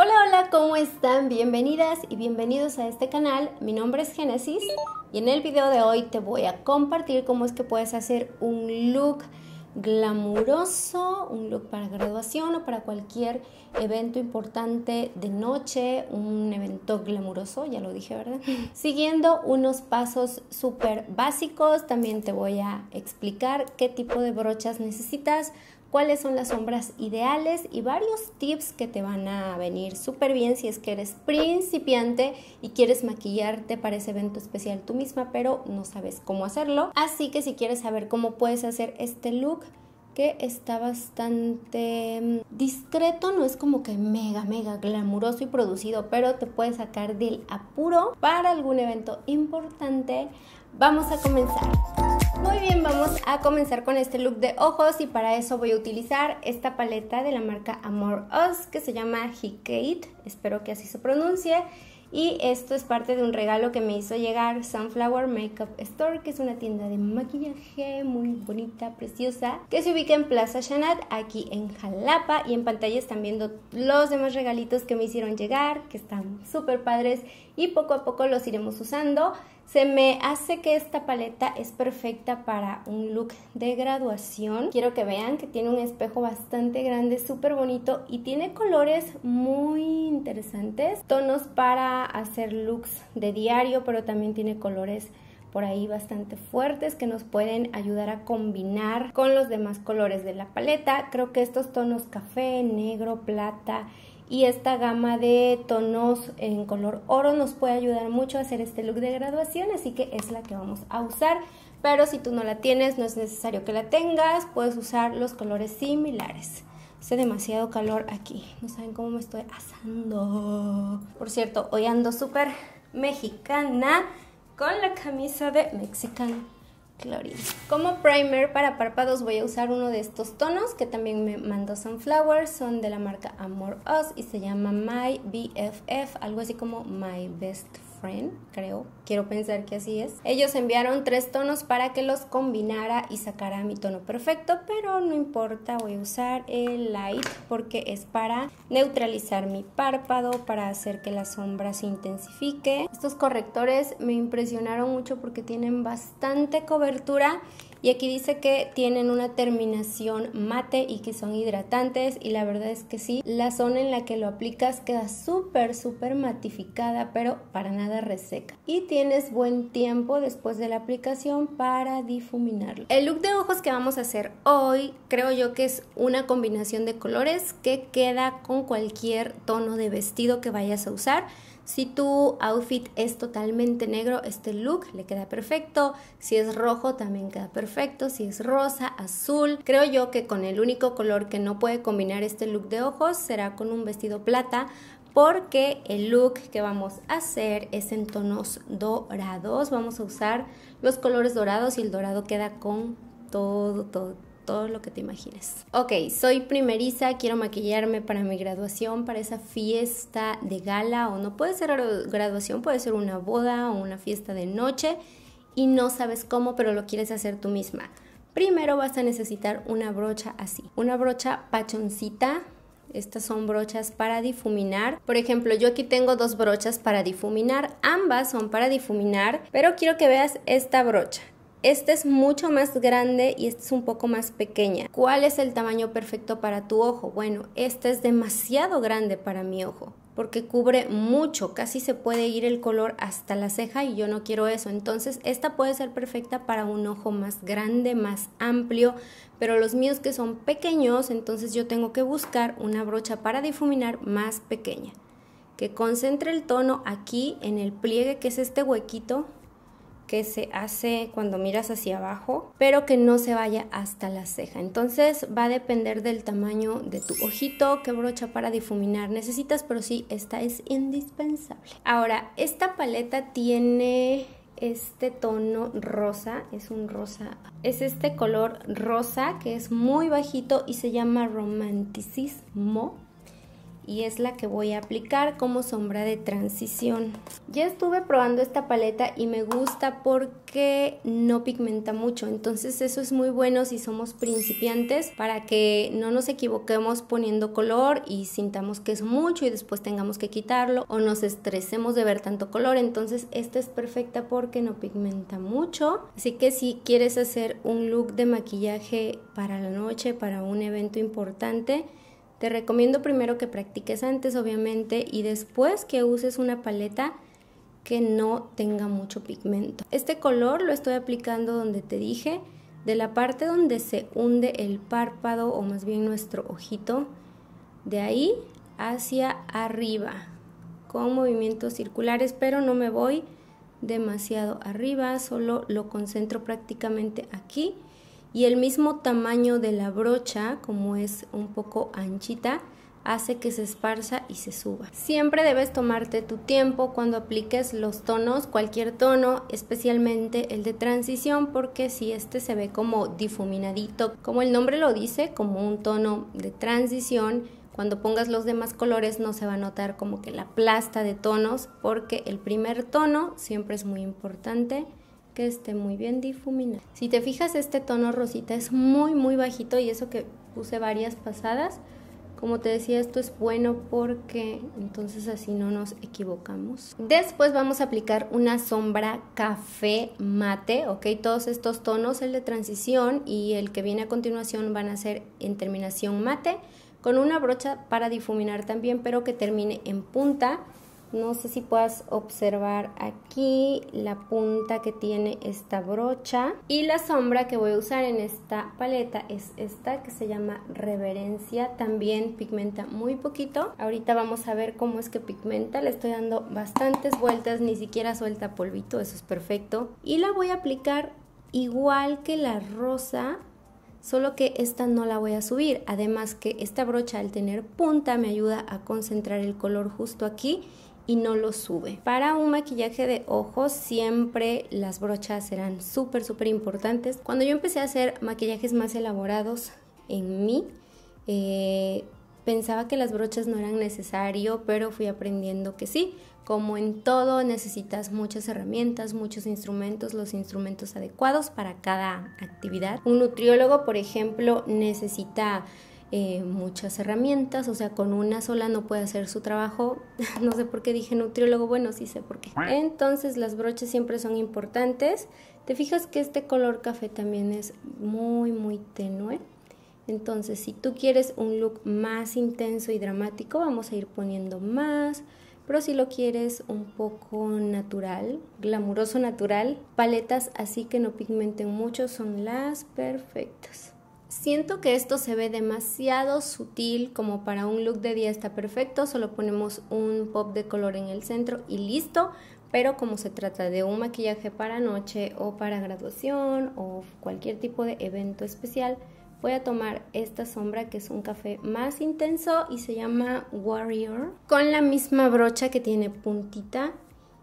Hola, hola, ¿cómo están? Bienvenidas y bienvenidos a este canal. Mi nombre es Génesis y en el video de hoy te voy a compartir cómo es que puedes hacer un look glamuroso, un look para graduación o para cualquier evento importante de noche, un evento glamuroso, ya lo dije, ¿verdad? Siguiendo unos pasos súper básicos, también te voy a explicar qué tipo de brochas necesitas, cuáles son las sombras ideales y varios tips que te van a venir súper bien si es que eres principiante y quieres maquillarte para ese evento especial tú misma, pero no sabes cómo hacerlo. Así que si quieres saber cómo puedes hacer este look, que está bastante discreto, no es como que mega glamuroso y producido, pero te puede sacar del apuro para algún evento importante, vamos a comenzar. Muy bien, vamos a comenzar con este look de ojos y para eso voy a utilizar esta paleta de la marca Amor Us que se llama Hecate, espero que así se pronuncie. Y esto es parte de un regalo que me hizo llegar Sunflower Makeup Store, que es una tienda de maquillaje muy bonita, preciosa, que se ubica en Plaza Chanat, aquí en Jalapa. Y en pantalla están viendo los demás regalitos que me hicieron llegar, que están súper padres y poco a poco los iremos usando. Se me hace que esta paleta es perfecta para un look de graduación. Quiero que vean que tiene un espejo bastante grande, súper bonito y tiene colores muy interesantes. Tonos para hacer looks de diario, pero también tiene colores por ahí bastante fuertes que nos pueden ayudar a combinar con los demás colores de la paleta. Creo que estos tonos café, negro, plata y esta gama de tonos en color oro nos puede ayudar mucho a hacer este look de graduación, así que es la que vamos a usar. Pero si tú no la tienes, no es necesario que la tengas, puedes usar los colores similares. Hace demasiado calor aquí, no saben cómo me estoy asando. Por cierto, hoy ando súper mexicana con la camisa de Mexican Clothing. Como primer para párpados voy a usar uno de estos tonos que también me mandó Sunflower, son de la marca Amor Us y se llama My BFF, algo así como My Best Friend, creo, quiero pensar que así es. Ellos enviaron 3 tonos para que los combinara y sacara mi tono perfecto, pero no importa, voy a usar el light porque es para neutralizar mi párpado, para hacer que la sombra se intensifique. Estos correctores me impresionaron mucho porque tienen bastante cobertura y aquí dice que tienen una terminación mate y que son hidratantes y la verdad es que sí, la zona en la que lo aplicas queda súper matificada, pero para nada reseca y tienes buen tiempo después de la aplicación para difuminarlo. El look de ojos que vamos a hacer hoy creo yo que es una combinación de colores que queda con cualquier tono de vestido que vayas a usar. Si tu outfit es totalmente negro, este look le queda perfecto. Si es rojo, también queda perfecto. Si es rosa, azul. Creo yo que con el único color que no puede combinar este look de ojos será con un vestido plata, porque el look que vamos a hacer es en tonos dorados. Vamos a usar los colores dorados y el dorado queda con todo lo que te imagines. Ok, soy primeriza, quiero maquillarme para mi graduación, para esa fiesta de gala, o no puede ser graduación, puede ser una boda o una fiesta de noche y no sabes cómo, pero lo quieres hacer tú misma. Primero vas a necesitar una brocha así, una brocha pachoncita. Estas son brochas para difuminar. Por ejemplo, yo aquí tengo 2 brochas para difuminar, ambas son para difuminar, pero quiero que veas esta brocha. Esta es mucho más grande y esta es un poco más pequeña. ¿Cuál es el tamaño perfecto para tu ojo? Bueno, esta es demasiado grande para mi ojo porque cubre mucho, casi se puede ir el color hasta la ceja y yo no quiero eso. Entonces esta puede ser perfecta para un ojo más grande, más amplio, pero los míos que son pequeños, entonces yo tengo que buscar una brocha para difuminar más pequeña, que concentre el tono aquí en el pliegue, que es este huequito que se hace cuando miras hacia abajo, pero que no se vaya hasta la ceja. Entonces va a depender del tamaño de tu ojito, qué brocha para difuminar necesitas, pero sí, esta es indispensable. Ahora, esta paleta tiene este tono rosa, es un rosa, es este color rosa que es muy bajito y se llama Romanticismo. y es la que voy a aplicar como sombra de transición. Ya estuve probando esta paleta y me gusta porque no pigmenta mucho, entonces eso es muy bueno si somos principiantes para que no nos equivoquemos poniendo color y sintamos que es mucho y después tengamos que quitarlo o nos estresemos de ver tanto color. Entonces esta es perfecta porque no pigmenta mucho, así que si quieres hacer un look de maquillaje para la noche, para un evento importante, te recomiendo primero que practiques antes, obviamente, y después que uses una paleta que no tenga mucho pigmento. Este color lo estoy aplicando donde te dije, de la parte donde se hunde el párpado o más bien nuestro ojito, de ahí hacia arriba, con movimientos circulares, pero no me voy demasiado arriba, solo lo concentro prácticamente aquí. Y el mismo tamaño de la brocha, como es un poco anchita, hace que se esparza y se suba. Siempre debes tomarte tu tiempo cuando apliques los tonos, cualquier tono, especialmente el de transición, porque si este se ve como difuminadito, como el nombre lo dice, como un tono de transición, cuando pongas los demás colores no se va a notar como que la plasta de tonos, porque el primer tono siempre es muy importante que esté muy bien difuminado. Si te fijas, este tono rosita es muy bajito y eso que puse varias pasadas. Como te decía, esto es bueno porque entonces así no nos equivocamos. Después vamos a aplicar una sombra café mate, ¿ok? Todos estos tonos, el de transición y el que viene a continuación, van a ser en terminación mate, con una brocha para difuminar también, pero que termine en punta. No sé si puedas observar aquí la punta que tiene esta brocha. Y la sombra que voy a usar en esta paleta es esta que se llama Reverencia. También pigmenta muy poquito. Ahorita vamos a ver cómo es que pigmenta. Le estoy dando bastantes vueltas, ni siquiera suelta polvito, eso es perfecto. Y la voy a aplicar igual que la rosa, solo que esta no la voy a subir. Además que esta brocha, al tener punta, me ayuda a concentrar el color justo aquí y no lo sube. Para un maquillaje de ojos siempre las brochas serán súper importantes. Cuando yo empecé a hacer maquillajes más elaborados en mí, pensaba que las brochas no eran necesario, pero fui aprendiendo que sí. Como en todo, necesitas muchas herramientas, muchos instrumentos, los instrumentos adecuados para cada actividad. Un nutriólogo, por ejemplo, necesita muchas herramientas, o sea, con una sola no puede hacer su trabajo. No sé por qué dije nutriólogo, bueno, sí sé por qué. Entonces las brochas siempre son importantes. Te fijas que este color café también es muy tenue. Entonces si tú quieres un look más intenso y dramático, vamos a ir poniendo más. Pero si lo quieres un poco natural, glamuroso natural, paletas así que no pigmenten mucho son las perfectas. Siento que esto se ve demasiado sutil, como para un look de día está perfecto, solo ponemos un pop de color en el centro y listo, pero como se trata de un maquillaje para noche o para graduación o cualquier tipo de evento especial, voy a tomar esta sombra que es un café más intenso y se llama Warrior, con la misma brocha que tiene puntita,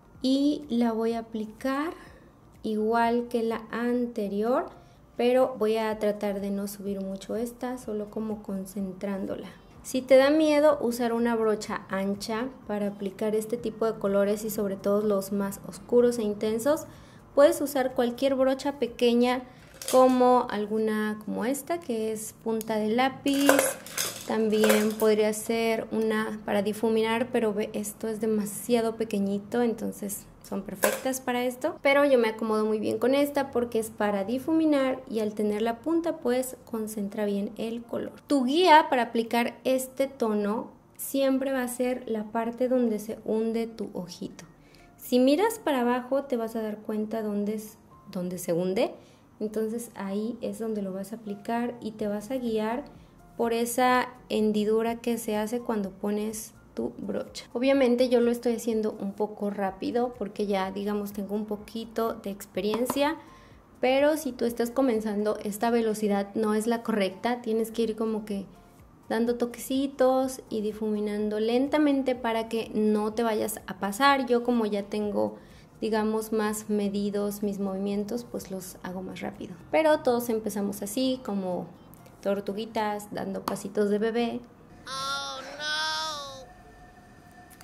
y la voy a aplicar igual que la anterior, pero voy a tratar de no subir mucho esta, solo como concentrándola. Si te da miedo usar una brocha ancha para aplicar este tipo de colores y sobre todo los más oscuros e intensos, puedes usar cualquier brocha pequeña, como alguna como esta que es punta de lápiz. También podría ser una para difuminar, pero esto es demasiado pequeñito, entonces son perfectas para esto. Pero yo me acomodo muy bien con esta porque es para difuminar y al tener la punta pues concentra bien el color. Tu guía para aplicar este tono siempre va a ser la parte donde se hunde tu ojito. Si miras para abajo te vas a dar cuenta donde se hunde. Entonces ahí es donde lo vas a aplicar y te vas a guiar por esa hendidura que se hace cuando pones tu brocha. Obviamente yo lo estoy haciendo un poco rápido porque ya digamos tengo un poquito de experiencia, pero si tú estás comenzando esta velocidad no es la correcta, tienes que ir como que dando toquecitos y difuminando lentamente para que no te vayas a pasar. Yo como ya tengo digamos más medidos mis movimientos, pues los hago más rápido. Pero todos empezamos así, como tortuguitas, dando pasitos de bebé. Oh,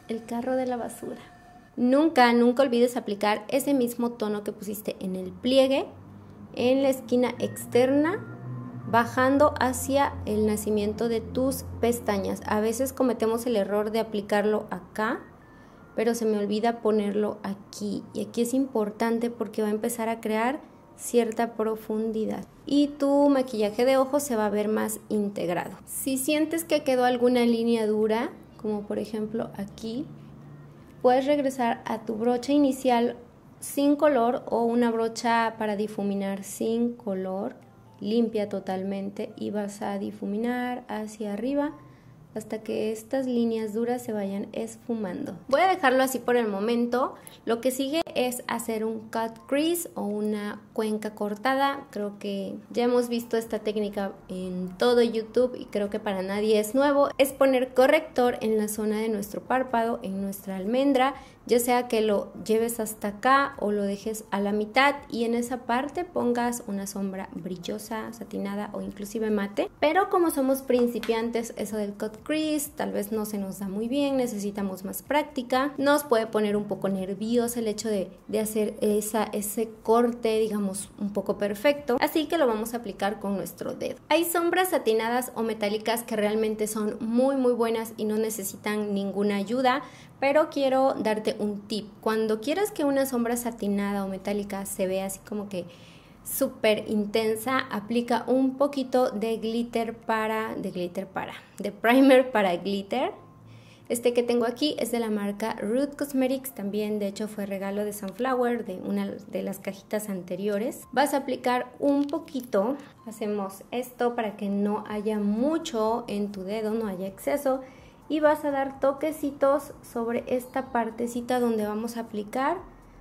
el carro de la basura. Nunca olvides aplicar ese mismo tono que pusiste en el pliegue, en la esquina externa, bajando hacia el nacimiento de tus pestañas. A veces cometemos el error de aplicarlo acá, pero se me olvida ponerlo aquí. Y aquí es importante porque va a empezar a crear cierta profundidad y tu maquillaje de ojos se va a ver más integrado. Si sientes que quedó alguna línea dura, como por ejemplo aquí, puedes regresar a tu brocha inicial sin color o una brocha para difuminar sin color, limpia totalmente, y vas a difuminar hacia arriba hasta que estas líneas duras se vayan esfumando. Voy a dejarlo así por el momento. Lo que sigue es hacer un cut crease o una cuenca cortada. Creo que ya hemos visto esta técnica en todo YouTube y creo que para nadie es nuevo. Es poner corrector en la zona de nuestro párpado, en nuestra almendra, ya sea que lo lleves hasta acá o lo dejes a la mitad y en esa parte pongas una sombra brillosa, satinada o inclusive mate. Pero como somos principiantes, eso del cut crease tal vez no se nos da muy bien, necesitamos más práctica. Nos puede poner un poco nervioso el hecho de hacer ese corte, digamos, un poco perfecto, así que lo vamos a aplicar con nuestro dedo. Hay sombras satinadas o metálicas que realmente son muy buenas y no necesitan ninguna ayuda, pero quiero darte un tip. Cuando quieras que una sombra satinada o metálica se vea así como que súper intensa, aplica un poquito de primer para glitter. Este que tengo aquí es de la marca Root Cosmetics, también de hecho fue regalo de Sunflower de una de las cajitas anteriores. Vas a aplicar un poquito, hacemos esto para que no haya mucho en tu dedo, no haya exceso, y vas a dar toquecitos sobre esta partecita donde vamos a aplicar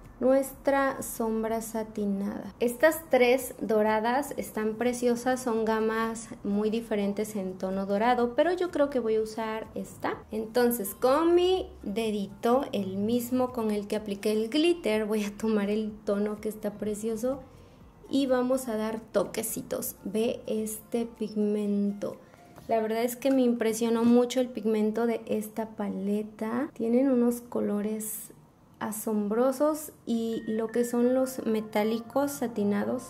nuestra sombra satinada. Estas tres doradas están preciosas, son gamas muy diferentes en tono dorado, pero yo creo que voy a usar esta. Entonces con mi dedito, el mismo con el que apliqué el glitter, voy a tomar el tono que está precioso y vamos a dar toquecitos. Ve este pigmento. La verdad es que me impresionó mucho el pigmento de esta paleta. Tienen unos colores asombrosos y lo que son los metálicos satinados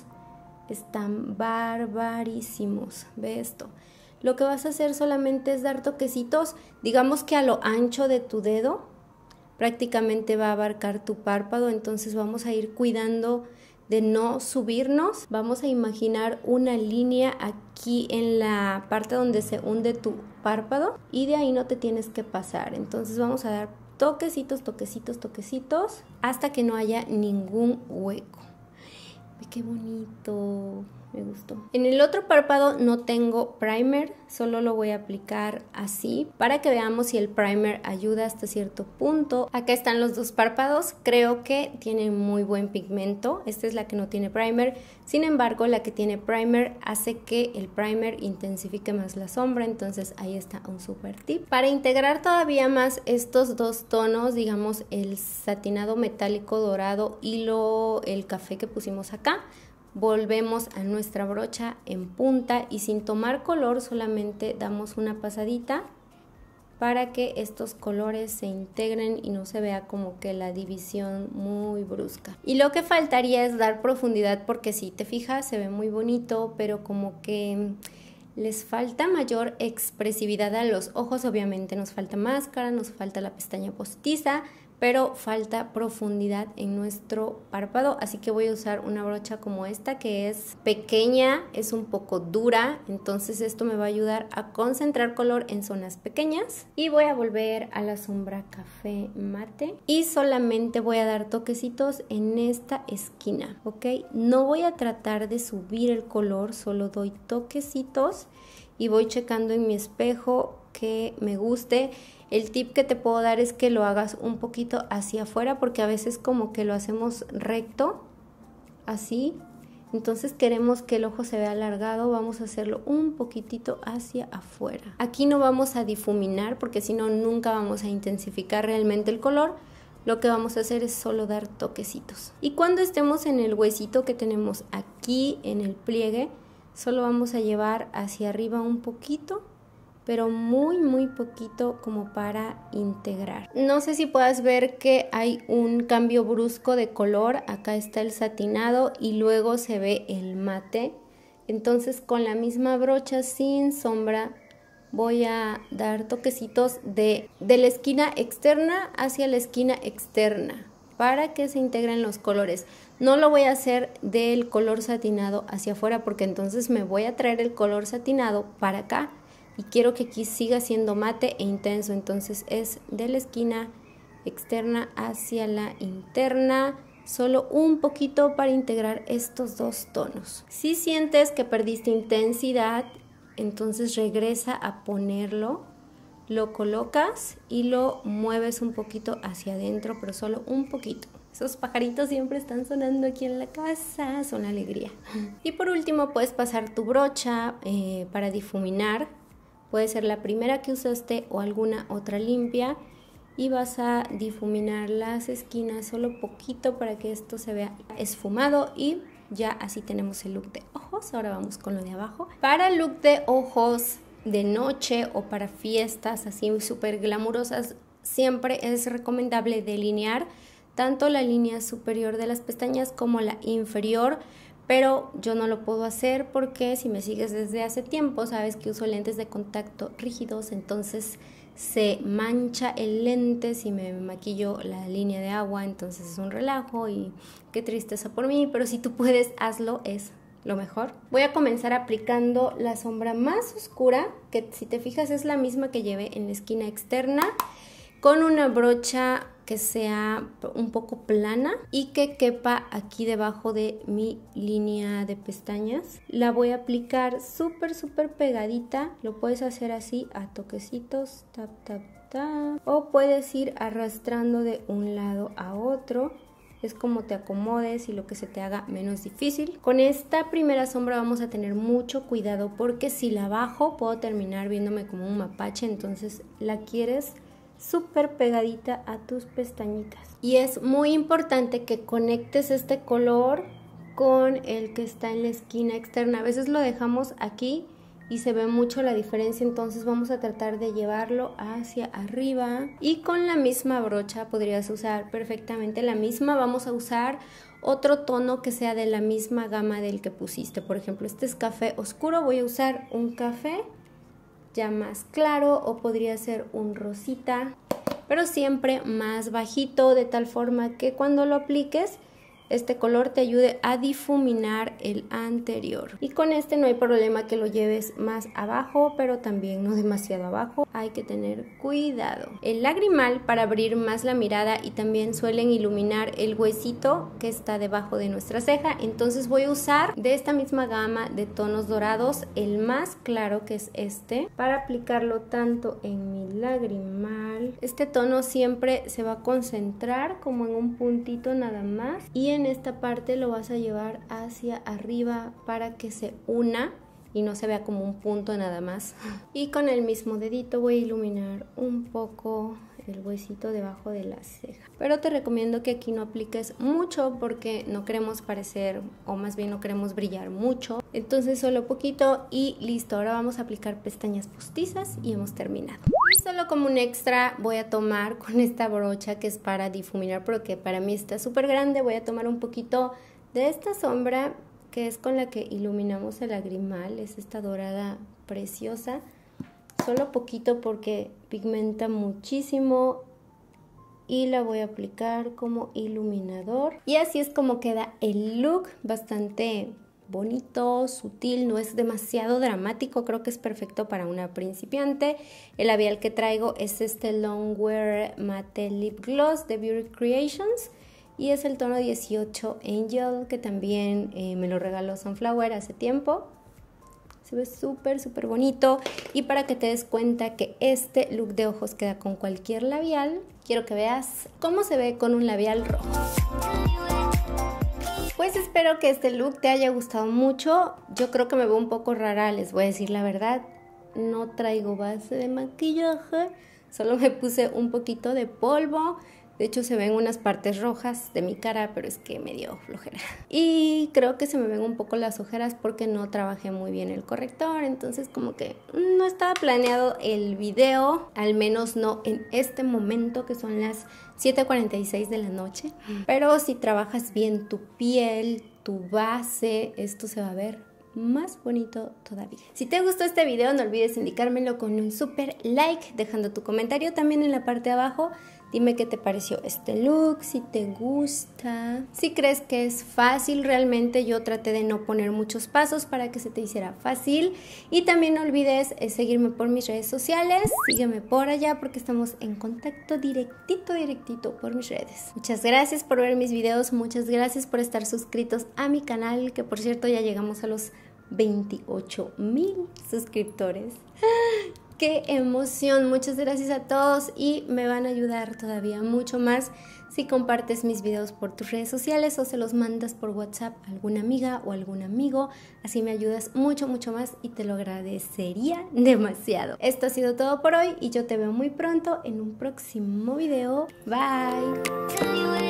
están barbarísimos. Ve esto. Lo que vas a hacer solamente es dar toquecitos, digamos que a lo ancho de tu dedo, prácticamente va a abarcar tu párpado, entonces vamos a ir cuidando de no subirnos. Vamos a imaginar una línea aquí en la parte donde se hunde tu párpado y de ahí no te tienes que pasar. Entonces vamos a dar toquecitos, toquecitos, toquecitos hasta que no haya ningún hueco. ¡Ve qué bonito! Me gustó. En el otro párpado no tengo primer, solo lo voy a aplicar así para que veamos si el primer ayuda hasta cierto punto. Acá están los dos párpados, creo que tienen muy buen pigmento. Esta es la que no tiene primer, sin embargo la que tiene primer hace que el primer intensifique más la sombra, entonces ahí está un super tip. Para integrar todavía más estos dos tonos, digamos el satinado metálico dorado y el café que pusimos acá, volvemos a nuestra brocha en punta y sin tomar color solamente damos una pasadita para que estos colores se integren y no se vea como que la división muy brusca. Y lo que faltaría es dar profundidad, porque si te fijas se ve muy bonito, pero como que les falta mayor expresividad a los ojos. Obviamente nos falta máscara, nos falta la pestaña postiza, pero falta profundidad en nuestro párpado, así que voy a usar una brocha como esta que es pequeña, es un poco dura, entonces esto me va a ayudar a concentrar color en zonas pequeñas. Y voy a volver a la sombra café mate y solamente voy a dar toquecitos en esta esquina, ¿ok? No voy a tratar de subir el color, solo doy toquecitos y voy checando en mi espejo que me guste. El tip que te puedo dar es que lo hagas un poquito hacia afuera, porque a veces como que lo hacemos recto, así. Entonces queremos que el ojo se vea alargado, vamos a hacerlo un poquitito hacia afuera. Aquí no vamos a difuminar porque si no nunca vamos a intensificar realmente el color. Lo que vamos a hacer es solo dar toquecitos. Y cuando estemos en el huesito que tenemos aquí en el pliegue, solo vamos a llevar hacia arriba un poquito pero muy poquito como para integrar. No sé si puedas ver que hay un cambio brusco de color. Acá está el satinado y luego se ve el mate. Entonces con la misma brocha sin sombra voy a dar toquecitos de la esquina externa hacia la esquina externa para que se integren los colores. No lo voy a hacer del color satinado hacia afuera porque entonces me voy a traer el color satinado para acá. Y quiero que aquí siga siendo mate e intenso, entonces es de la esquina externa hacia la interna, solo un poquito para integrar estos dos tonos. Si sientes que perdiste intensidad, entonces regresa a ponerlo, lo colocas y lo mueves un poquito hacia adentro, pero solo un poquito. Esos pajaritos siempre están sonando aquí en la casa, son alegría. Y por último puedes pasar tu brocha para difuminar. Puede ser la primera que usaste o alguna otra limpia y vas a difuminar las esquinas solo poquito para que esto se vea esfumado y ya así tenemos el look de ojos. Ahora vamos con lo de abajo. Para el look de ojos de noche o para fiestas así súper glamurosas, siempre es recomendable delinear tanto la línea superior de las pestañas como la inferior. Pero yo no lo puedo hacer porque si me sigues desde hace tiempo sabes que uso lentes de contacto rígidos, entonces se mancha el lente si me maquillo la línea de agua, entonces es un relajo y qué tristeza por mí, pero si tú puedes hazlo, es lo mejor. Voy a comenzar aplicando la sombra más oscura, que si te fijas es la misma que llevé en la esquina externa, con una brocha que sea un poco plana y que quepa aquí debajo de mi línea de pestañas. La voy a aplicar súper pegadita. Lo puedes hacer así a toquecitos, tap tap tap, o puedes ir arrastrando de un lado a otro. Es como te acomodes y lo que se te haga menos difícil. Con esta primera sombra vamos a tener mucho cuidado porque si la bajo puedo terminar viéndome como un mapache, entonces la quieres súper pegadita a tus pestañitas. Y es muy importante que conectes este color con el que está en la esquina externa. A veces lo dejamos aquí y se ve mucho la diferencia, entonces vamos a tratar de llevarlo hacia arriba. Y con la misma brocha podrías usar perfectamente la misma. Vamos a usar otro tono que sea de la misma gama del que pusiste. Por ejemplo, este es café oscuro, voy a usar un café ya más claro o podría ser un rosita, pero siempre más bajito, de tal forma que cuando lo apliques este color te ayude a difuminar el anterior. Y con este no hay problema que lo lleves más abajo, pero también no demasiado abajo. Hay que tener cuidado. El lagrimal para abrir más la mirada y también suelen iluminar el huesito que está debajo de nuestra ceja. Entonces voy a usar de esta misma gama de tonos dorados el más claro, que es este, para aplicarlo tanto en mi lagrimal. Este tono siempre se va a concentrar como en un puntito nada más y en esta parte lo vas a llevar hacia arriba para que se una y no se vea como un punto nada más. Y con el mismo dedito voy a iluminar un poco el huesito debajo de la ceja. Pero te recomiendo que aquí no apliques mucho porque no queremos parecer, o más bien no queremos brillar mucho. Entonces solo poquito y listo. Ahora vamos a aplicar pestañas postizas y hemos terminado. Y solo como un extra voy a tomar con esta brocha que es para difuminar, pero que para mí está súper grande. Voy a tomar un poquito de esta sombra que es con la que iluminamos el lagrimal. Es esta dorada preciosa. Solo poquito porque pigmenta muchísimo y la voy a aplicar como iluminador. Y así es como queda el look, bastante bonito, sutil, no es demasiado dramático, creo que es perfecto para una principiante. El labial que traigo es este Longwear Matte Lip Gloss de Beauty Creations y es el tono 18 Angel, que también me lo regaló Sunflower hace tiempo. Se ve súper bonito. Y para que te des cuenta que este look de ojos queda con cualquier labial, quiero que veas cómo se ve con un labial rojo. Pues espero que este look te haya gustado mucho. Yo creo que me veo un poco rara, les voy a decir la verdad. No traigo base de maquillaje, solo me puse un poquito de polvo De hecho se ven unas partes rojas de mi cara, pero es que me dio flojera. Y creo que se me ven un poco las ojeras porque no trabajé muy bien el corrector. Entonces como que no estaba planeado el video, al menos no en este momento que son las 7:46 de la noche. Pero si trabajas bien tu piel, tu base, esto se va a ver más bonito todavía. Si te gustó este video, no olvides indicármelo con un super like, dejando tu comentario también en la parte de abajo. Dime qué te pareció este look, si te gusta, si crees que es fácil. Realmente yo traté de no poner muchos pasos para que se te hiciera fácil. Y también no olvides seguirme por mis redes sociales. Sígueme por allá porque estamos en contacto directito por mis redes. Muchas gracias por ver mis videos, muchas gracias por estar suscritos a mi canal, que por cierto ya llegamos a los 28,000 suscriptores. ¡Qué emoción! Muchas gracias a todos y me van a ayudar todavía mucho más si compartes mis videos por tus redes sociales o se los mandas por WhatsApp a alguna amiga o algún amigo. Así me ayudas mucho más y te lo agradecería demasiado. Esto ha sido todo por hoy y yo te veo muy pronto en un próximo video. Bye.